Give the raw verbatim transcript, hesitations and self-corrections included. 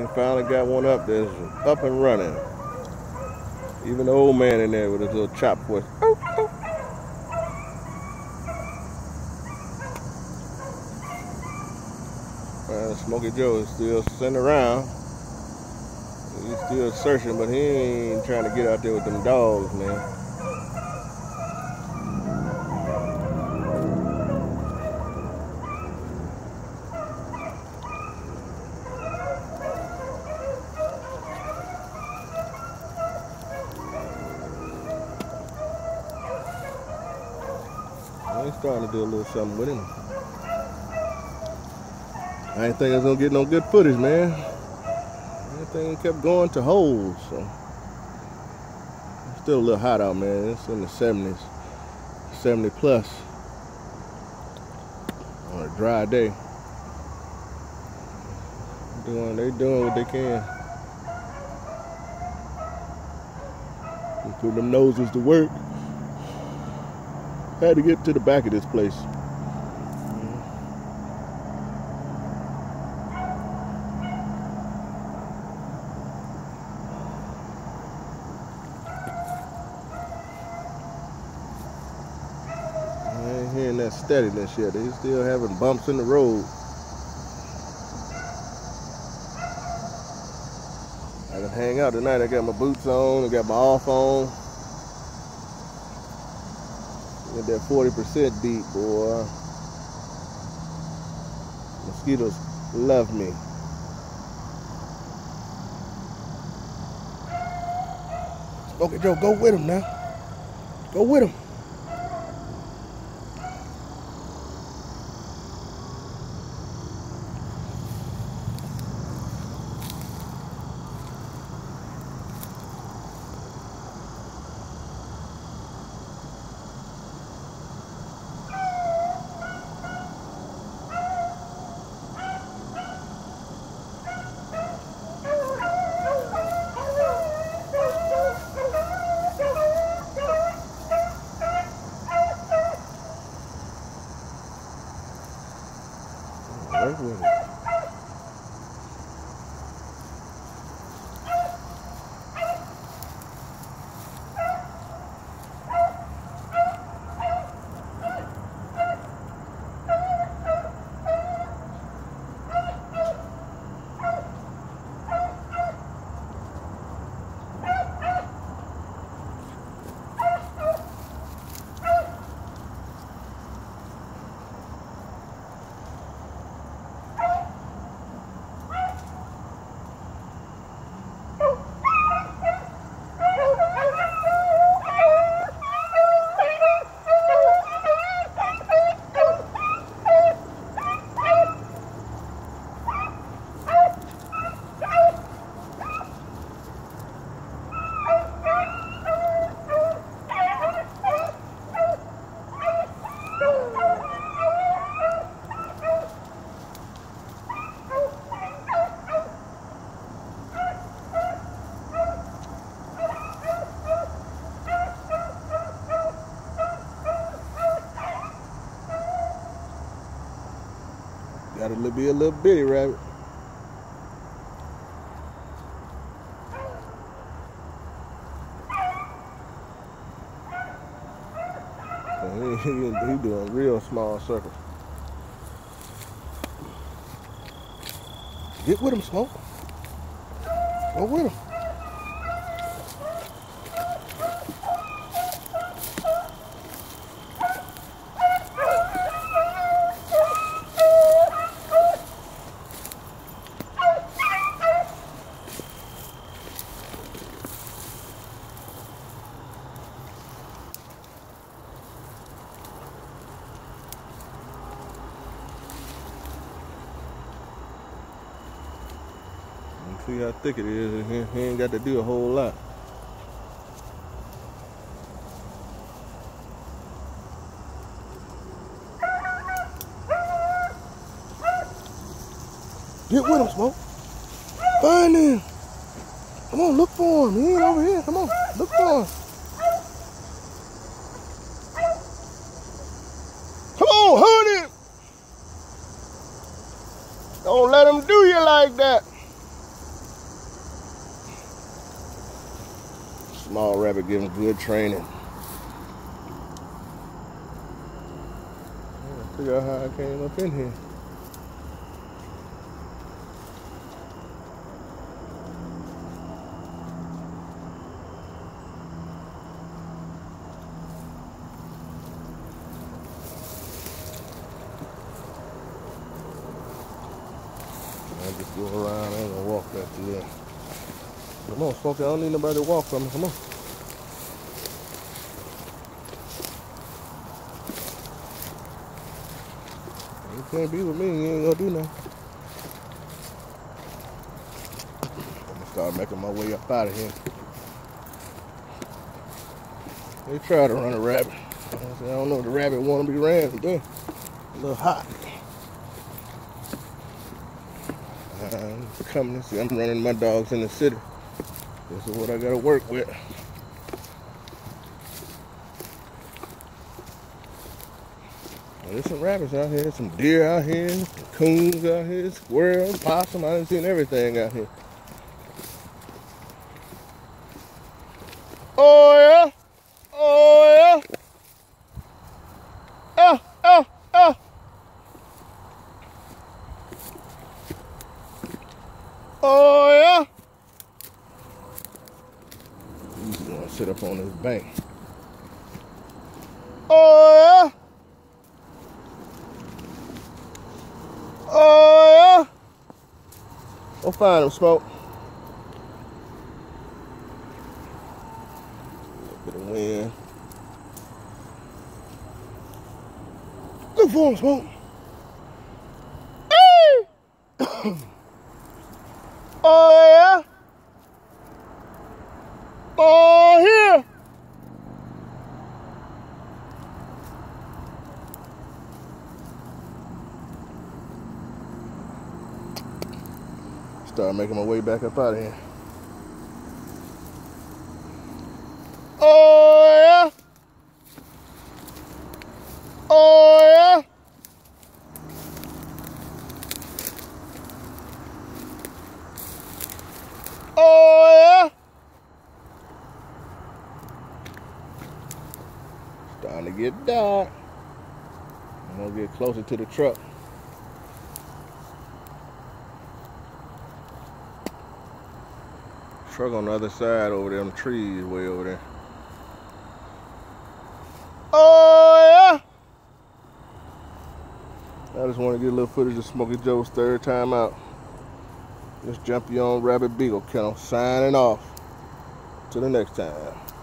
We finally got one up that's up and running. Even the old man in there with his little chop voice. Oh, oh. Uh, Smokey Joe is still sitting around. He's still searching, but he ain't trying to get out there with them dogs, man. He's starting to do a little something with him. I didn't think I was gonna get no good footage, man. Everything kept going to holes, so it's still a little hot out, man. It's in the seventies, seventy plus on a dry day. Doing, they doing what they can. They put them noses to work. Had to get to the back of this place. I ain't hearing that steadiness yet. They still having bumps in the road. I can hang out tonight. I got my boots on. I got my off on. Get that forty percent beat, boy. Mosquitoes love me. Smokey Joe, go with him now. Go with him. Work with it. Got to be a little bitty rabbit. He, he, he doing real small circles. Get with him, Smoke. Go with him. See how thick it is. He, he ain't got to do a whole lot. Get with him, Smoke. Find him. Come on, look for him. He ain't over here. Come on, look for him. Come on, hunt him. Don't let him do you like that. Small rabbit giving good training. Yeah, figure out how I came up in here. I just go around, I ain't gonna walk back through there. Come on, Smokey, I don't need nobody to walk from me, come on. You can't be with me, you ain't gonna do nothing. I'm gonna start making my way up out of here. They try to run a rabbit. I don't know if the rabbit want to be ran today. A little hot. I'm coming. See, I'm running my dogs in the city. This is what I gotta work with. Well, there's some rabbits out here, some deer out here, some coons out here, squirrels, possum. I done seen everything out here. Oh yeah, oh yeah. Oh, oh, oh. Oh yeah. He's gonna sit up on this bank. Oh yeah. Oh yeah. Go find him, Smoke. A bit of wind. Look for him, Smoke. Hey! Oh yeah. Oh here. Start making my way back up out of here. Oh yeah. Oh yeah. Oh yeah. Starting to get dark. I'm gonna get closer to the truck. Truck on the other side over there, them trees way over there. Oh yeah! I just want to get a little footage of Smokey Joe's third time out. This Jumpy on Rabbit Beagle Kennel signing off. Till the next time.